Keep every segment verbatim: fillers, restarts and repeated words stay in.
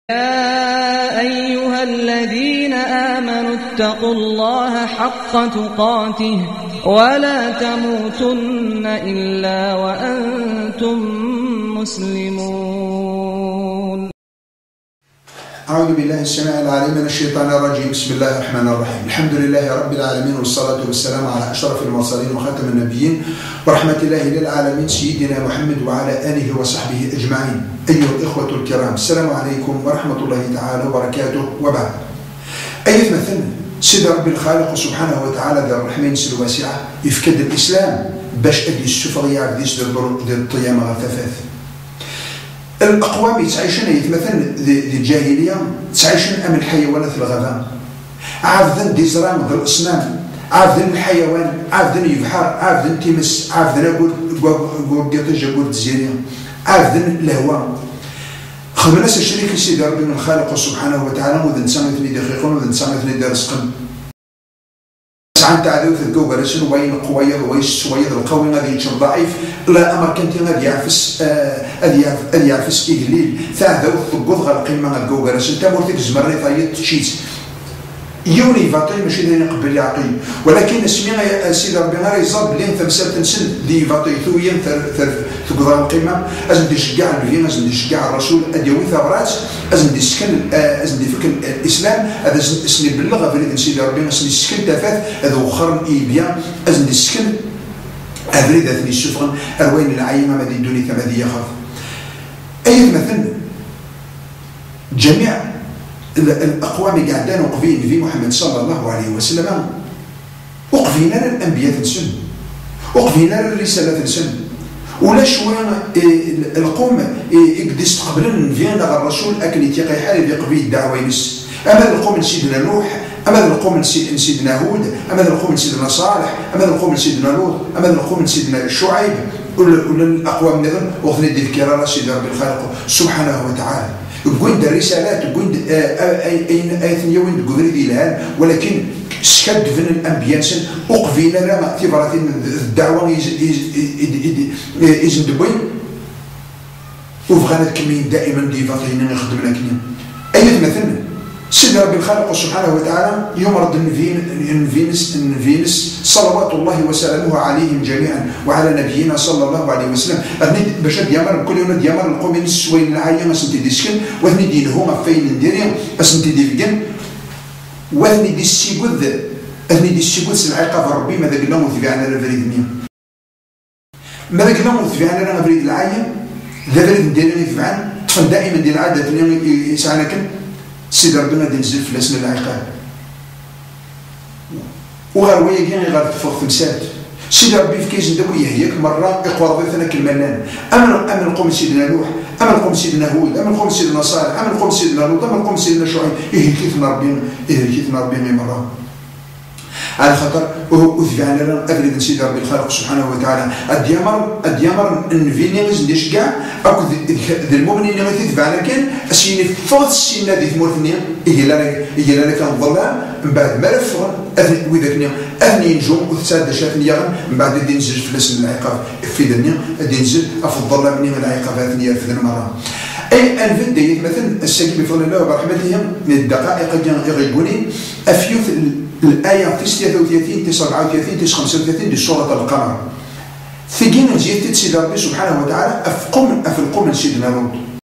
يا أيها الذين آمنوا اتقوا الله حق تقاته ولا تموتن إلا وأنتم مسلمون. أعوذ بالله السميع العليم من الشيطان الرجيم. بسم الله الرحمن الرحيم. الحمد لله رب العالمين، والصلاة والسلام على أشرف المرسلين وخاتم النبيين ورحمة الله للعالمين سيدنا محمد وعلى آله وصحبه أجمعين. أيها الإخوة الكرام، السلام عليكم ورحمة الله تعالى وبركاته. وبعد، أي مثل سيد ربي الخالق سبحانه وتعالى ذا الرحمن الواسعة يفكد الإسلام باش أدي السفرية عبديس ذي الطيام غثاثاث. الأقوام يتعيشن يتمثل ذي الجاهلية تعيشن أم الحيوانات الغابة، عافذن دي زرام ذي الأصنام، عافذن الحيوان، عافذن يبحر، عافذن تيمس، عافذن أقول قرقيطة قول تزيرية، عافذن الهواء. خذ ناس الشريك سيدي ربي من الخالق سبحانه وتعالى وذن سامتني دقيقون وذن سامتني درسقن. عن تعذيب الجو برسل وين قوية وين سوية القوي غادي ينشر ضعيف لا أمر كنتي غادي يعفس غادي غادي يعفس إقليل تعذيب الجود غالقيمة الجو برسل تمرتك زمري ثايت تشيت يوني فاطي ماشي ذي نقبل يعقيل، ولكن اسمي سيدي ربي غير يصاب بلي انت مسالت نسن دي فاطي ثويا تقضى القيمة ازم دي شكاع الفين ازم دي شكاع الرسول اديوي ثغرات ازم دي سكن ازم دي فكر الاسلام هذا اسني بلغه فريد سيدي ربي اسني سكن تافات هذا وخر ايبيا ازم دي سكن افريد اثني السفغن اروين العيمه ما دي دوني ثما دي يخاف. اي مثل جميع الأقوام قاعدين وقفين في محمد صلى الله عليه وسلم وقفين على الأنبياء تنسن، وقفين على الرسالة تنسن، ولا شوية القوم يقدر يستقبلن فينا الرسول أكل يتيقي حالي يقبل الدعوة ينس. أما القوم سيدنا نوح، أما القوم سيدنا هود، أما القوم سيدنا صالح، أما القوم سيدنا لوط، أما القوم سيدنا شعيب، ولا الأقوام نظن وخذ دي الكرارة سيدنا رب الخالق سبحانه وتعالى. قند الرسالات قند ايثنيا وين قدري دي الان، ولكن سكد فين الانبياء سن وقفينا لا اعتبارات الدعوه يزن دبي وفغانا كمين دائما دي فاطين يخدمنا كنيا. اي مثلا سيدنا ربي الخالق سبحانه وتعالى يمرض الفينس الفينس صلوات الله وسلامه عليهم جميعا وعلى نبينا صلى الله عليه وسلم. أثني باش ديامر كل يوم ديامر القوم السوين العاية أسنتي دي سكن وأثني دينهم فين نديرهم أسنتي دي فيجن وأثني دي السيجود أثني دي السيجود العقاب ربي ماذا قلنا مثبعنا لفريدني ماذا قلنا مثبعنا لفريد العاية ذا فريد نديرني ثبعان طفل دائما دي العادة يسعنا كن سيدي ربي غادي ينزل في الاسم العقاب وغير ويا كاين غير تفوق تمسات. سيدي ربي في كيس ندوي يهيك مره يقوى ضيفنا كالمنان. اما اما القوم سيدنا نوح، اما القوم سيدنا هود، اما القوم سيدنا صالح، اما القوم سيدنا لوط، اما القوم سيدنا شعيب يهيكيتنا ربي يهيكيتنا ربي مره. على خاطر وثبعنا لنا افريد سيدي ربي الخالق سبحانه وتعالى الديامر الديامر نفينيز ديش كاع اكو ذي المؤمنين اللي تتبعنا كان اسيني فوت السنه دي ثمورثنيا هي لا هي لا كان الظلام من بعد ما رفغ وذاك اثني نجوم وتساد شافنيا من بعد دي نزل في الاسم العقاب في دنيا دي نزل في الظلام من العقاب ثانيه في المره. اي الفيد ديت مثلا الساكن بفضل الله وبرحمته من الدقائق يغيبوني افيوث الآية تسعة وثلاثين تسعة وأربعة وثلاثين تسعة خمسة وثلاثين دي سورة القمر. ثقين جيت سيدي ربي سبحانه وتعالى أفقم أفلقم سيدنا لوط.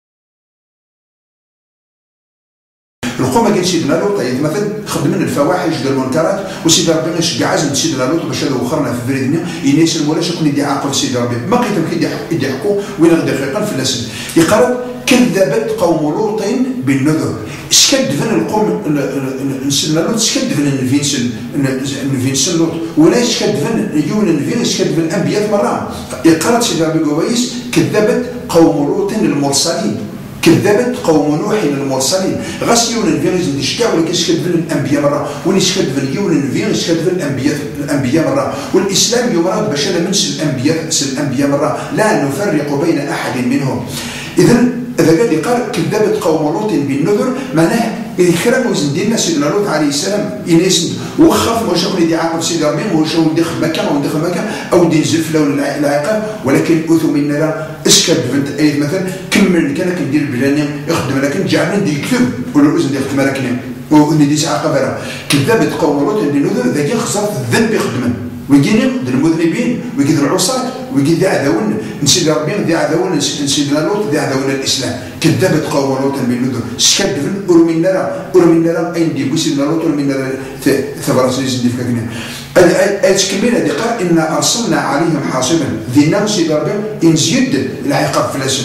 القوم قال سيدنا لوط مثلا خدمنا الفواحش ديال المنكرات وسيدي ربي غيشجع عزم سيدنا لوط باش هذا وخرنا في فريدنا يناسب ولا شكون يدي عاقل سيدي ربي ما قيتهم كيدي يحكوا وين دقيقا في الاسم يقرأ كذبت قوم لوط بالنذر. اسكد فين القوم سيدنا لوط اسكد فين الفينسن الفينسن لوط ولا اسكد فين يون الفين اسكد فين الانبياء مره. يقرأ سيدنا ربي كويس كذبت قوم لوط المرسلين، كذبت قوم نوح المرسلين. غاس يون الفين يزيد شكا ولكن اسكد فين الانبياء مره وين اسكد فين يون الفين اسكد فين الانبياء الانبياء مره. والاسلام يمرض باش انا منسل الانبياء الانبياء مره لا نفرق بين احد منهم. اذا إذا قال قال كذبت قوم لوط بالنذر معناه إذا كرموا زندينا سيدنا لوط عليه السلام ينسند وخاف واش يكون يدي عاقب سيدي ربي واش هو يدخل مكان او يدخل مكان او يدي نزف له العقاب، ولكن اوثو منا لا اسكت بنت اي مثلا كمل كان كندير بلاني يخدم لكن جعلنا ندير كتب ولا الاذن ديال خدمه لكن وندي عاقب راه كذاب تقوم روت اللي نذر ذاك خسر الذنب يخدم ويجيني المذنبين ويجي العصاة ويجي ذي عذاون نسيد ربي ذي عذاون نسيدنا لوط ذي عذاون الاسلام كذبت قوم لوط بالنذر شكد في ورمينا لا ورمينا لا اين دي بوسيدنا لوط ورمينا ثبرت لي زندي فكنا اي تكمل هذه قال ان ارسلنا عليهم حاصبا ذي نفس ربي ان زيد العقاب فلاسن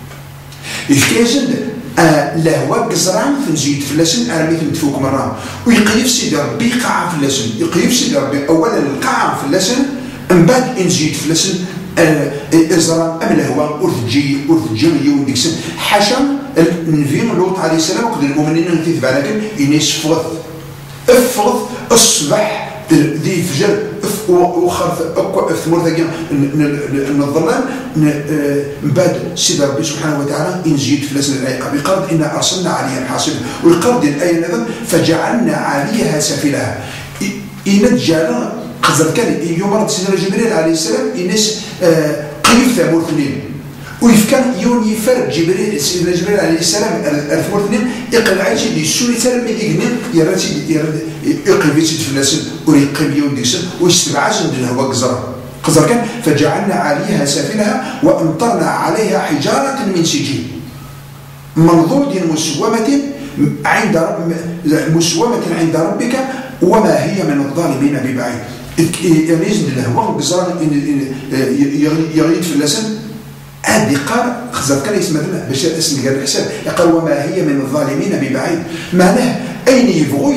يفكيزد آه لهوا قزران تنزيد فلاسن ارمي تمتفوك مرة ويقيف سيدي ربي قاع فلاسن يقيف سيدي ربي اولا القاع فلاسن من بعد انزيد فلاسن ازران ام لهوا ارثجي ارثجي يوم ديكسن حاشا النبي لوط عليه السلام وقد المؤمنين نتيث على كل انيس فغث افغث الصبح ذي فجر وخرف ثمور ذاك الظلام من بعد سيدي ربي سبحانه وتعالى انزيد فلاسن العقاب يقرد ان ارسلنا عليها حاصبا ويقرد الايه نظم فجعلنا عليها سفلها ان جعل قزر كان يوم رد سيدنا جبريل عليه السلام انس قيف ثمور اثنين ويف كان يوم يفرق جبريل سيدنا جبريل عليه السلام ثمور اثنين يقلع عيشي دي سوري ترمي يقنين يراتي يقيف يسيد فلاسن ويقيم يوم ديسن ويستبعاز من الهواء قزر قزر كان فجعلنا عليها سفلها وامطرنا عليها حجارة من سجيل منضود مسومة عند رب مسومة عند ربك وما هي من الظالمين ببعيد. يعني يزن الهواء قزر يغيد في اللسان هذه قال خزر كان يسمى له باش اسم قال الحساب يقال وما هي من الظالمين ببعيد معناه اين يبغوا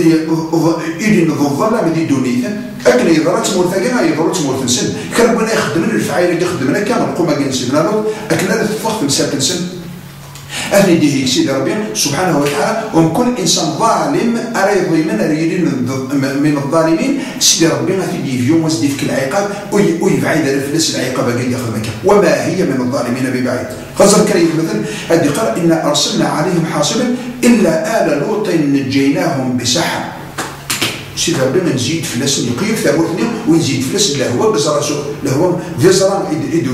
يدين الظلام دي دونيه اكن يضرات مرتقا يضرات مرتنسن كان بنا يخدم الفعايل اللي يخدمنا كان قوما كان سيدنا لوط اكن هذا الفخ مساكن سن أهل ديه سيدي ربي سبحانه وتعالى وكل إنسان ظالم أرى يظلمن أريد من الظالمين سيدي ربي ما تدي في يوم وزدي في العقاب ويبعد الفلس العقاب قد ياخذ مكان وما هي من الظالمين ببعيد. خزر كريم مثلا هذه قال إن أرسلنا عليهم حاصبا إلا آل لوط نجيناهم بسحر. سيدي ربي نزيد فلس يقيم ثابوتني ونزيد فلس لهو بزراسو لهو فيزران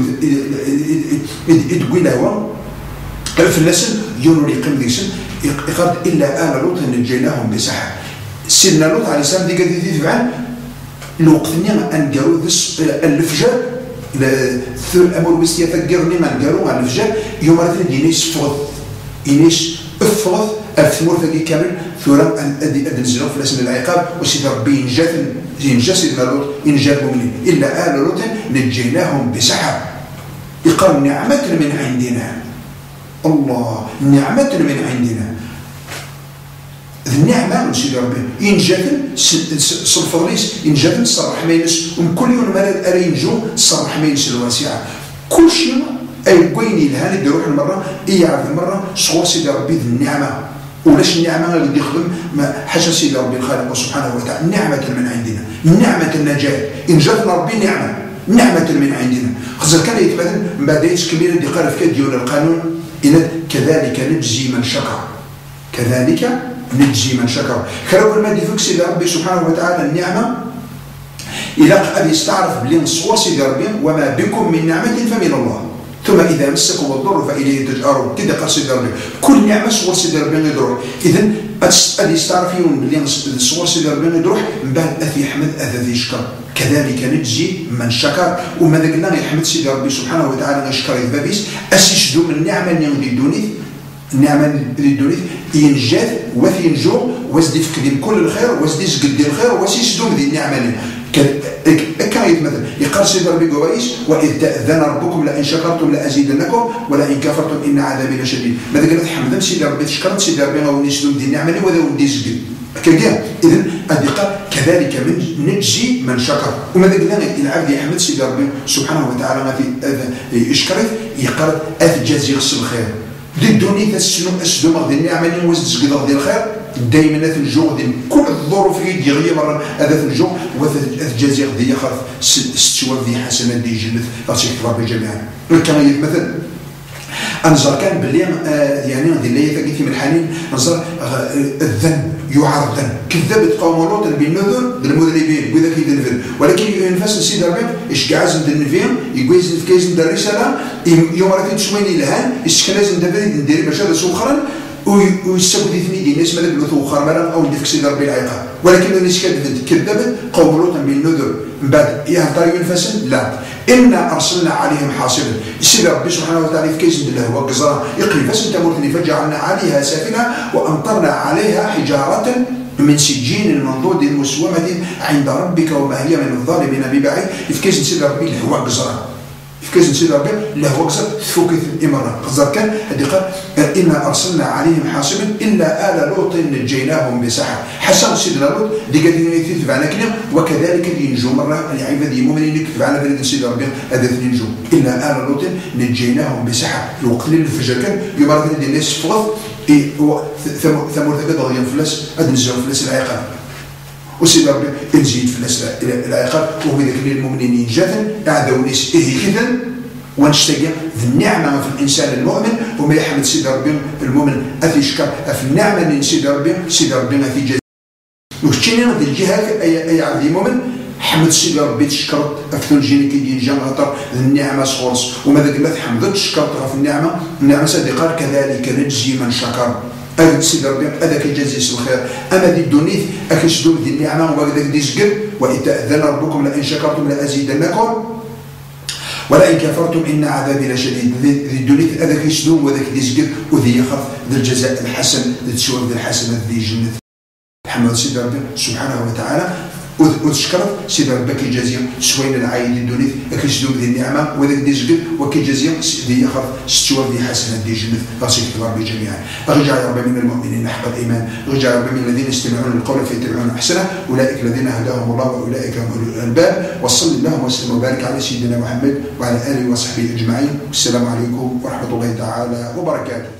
إدوي لهو في اللسن يونو يقيم ديسن يقرد إلا آل لوط نجيناهم بسحر. سيدنا لوط عليه السلام دي قد يدي تبعان الوقتني أن قالوا ذس الفجر الأمر وستيا تقرني من قالوا عن الفجر يوم رثن دينيس فغض إنيس أفغض الثمور ذي كامل ثورا أدي أدنزلوا في لسن العقاب وسيد ربي ينجات ينجا سيدنا لوط ينجات مؤمنين إلا آل لوط نجيناهم بسحر. يقال نعمة من عندنا الله نعمة من عندنا النعمة من سيدي ربي ينجاتن صرفضليس ينجاتن صرح مينس وكل يوم مرة أرى ينجو صرح مينس الواسعة كل شيء أي قويني الهاني دي روح المرة يعرف المرة صغور سيدي ربي النعمة ولاش النعمة اللي يخدم حاجة سيدي ربي الخالق سبحانه وتعالى نعمة من عندنا نعمة النجاة إنجاتنا ربي نعمة نعمة من عندنا خزر كان يتبادل بعد يس كبيرة دي قال في ديون القانون إن كذلك نجزي من شكر كذلك نجزي من شكر خلو المادي فوق سيدي ربي سبحانه وتعالى النعمة إذا أبي يستعرف بلين صور سيدي ربي وما بكم من نعمة فمن الله ثم إذا مسكم الضر فإليه تجأرون كده قال سيدي ربي كل نعمة صور سيدي ربي يدروح إذن أبي يستعرف يوم بلين صور سيدي ربي يدروح من بعد أثي أحمد أثي يشكر كذلك نجزي من شكر وما قلنا يحمد سيدي ربي سبحانه وتعالى نشكر البابيس أسيشدو من النعمة اللي يغدي دونيث النعمة اللي دونيث ينجاث وثي ينجو وزدي فكدين كل الخير وزدي سقدي الخير وسيشدو من ذي النعمة اللي كايت مثلا يقال سيدي ربي قواريس وإذ تأذن ربكم لئن شكرتم لأزيدنكم ولئن كفرتم إن عذابي لشديد ماذا قلت حمدا سيدي ربي تشكرت سيدي ربي غاوني سدو من ذي النعمة اللي وذا ودي سقد كجاه إذن أدقى كذلك من نجزي من شكر وماذا قلنا العبد يحمد سيدي ربي سبحانه وتعالى ما في إشكره يقرأ أثجازي غسل الخير دي الدنيا تسلم أسدو مغدي النعمة اللي وزد سقد غدي الخير دائما الجوع دي كل الظروف اللي يدير مرة هذا الجوع وأثجازي غدي يخاف ستوى ذي حسنات دي جنة غسيك ربي جميعا كما يتمثل أنظر كان باللي يعني ذي اللي يثقيتي من الحنين نظر الذنب يعرضن كذبت قوم لوط بالنذر بالمذنبين وإذا كيدنفر ولكن ينفس سيدي ربي إيش كعزم دنفيهم يقويز في كيز ندير رسالة يوم راه تشويني لهان إيش كناز ندير ندير باش هذا سوخرا ويسبب ثني دي الناس ماذا بلوث وخر مالا أو ندفك سيدي ربي العيقة ولكن الناس كذبت قوم لوط بالنذر من بعد يهضر ينفسن لا إنا أرسلنا عليهم حاصبا سيدي ربي سبحانه وتعالى في كيس ندير هو قزرة يقري فاس تمرتني فجعلنا عليها سافلها وأمطرنا عليها حجارة من سجين منضود مسومة عند ربك وما هي من الظالمين ببعيد في كيس سيدي ربي هو قزرة في كيس سيدي ربي له هو قزر فوكيت الإمرة قزر كان هذه قال إنا أرسلنا عليهم حاصبا إلا آل لوط نجيناهم بسحر حسن سيدنا لوط دي قاعدين يكتب على كلام وكذلك ينجو مرة العباد المؤمنين يكتب على بلد سيدي ربي هذا ينجو إلا آل لوط نجيناهم بسحر الوقت اللي الفجر كان يوم راه دي الناس فغط ثمور ثقة ضغيان فلاس هذا نزلوا فلاس العقاب وسيدي ربي نزيد فلاس العقاب وهو ذاك اللي المؤمنين ينجاثن أعدوا ناس إيه كذا ونشتاق النعمة في الإنسان المؤمن وما يحمد سيدي ربي المؤمن أثي شكر في النعمة اللي سيدي ربي سيدي ربي أثي جزاء وشتيني هذه الجهة أي أي عبد المؤمن حمد سيدي ربي تشكرت أفتون جيني كي يجي هطر النعمة صورس وما ذاك الله حمدت تشكرتها في النعمة النعمة سيدي قال كذلك نجزي من شكر أجد سيدي ربي هذاك يجازي الخير أما دي الدنيا أكشدوا دي النعمة وهكذا دي سجد وإن تأذن ربكم لئن شكرتم لأزيدنكم ولئن كفرتم إن عذابي لشديد ذي الدنيا هذاك يسدوم وذاك يسجد وذي يخاف ذي الجزاء الحسن ذي تشوف ذي الحسنة ذي جنة تحمد سيدي ربي سبحانه وتعالى وتشكرت سيدي ربي كيجازيهم سوين العايد الدنيا كيسدوم ذي النعمة وذاك يسجد وكيجازيهم ذي يخاف تشوف ذي حسنة ذي جنة غاسيك ربي جميعا رجع يا ربي من المؤمنين حق الإيمان رجع يا ربي من الذين يستمعون القول فيتبعون أحسنه أولئك الذين هداهم الله وأولئك هم أولو الألباب وصل اللهم وسلم وبارك على سيدنا محمد وعلى آله وصحبه أجمعين والسلام عليكم ورحمة الله تعالى وبركاته.